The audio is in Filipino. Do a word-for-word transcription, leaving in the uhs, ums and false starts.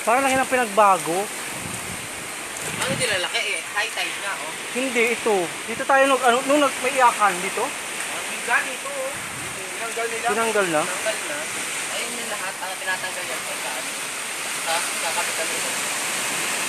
Parang laki ng pinagbago. Ano hindi lalaki eh? High tide nga oh. Hindi, ito. Dito tayo nung, ano, nung nagmaiyakan dito. Ang bigan ito oh. Tinanggal nila. Tinanggal na? Tinanggal na. Ayun yung lahat. Ang tinatanggal yan. Pagkaan. Ha? Kakapitan nito.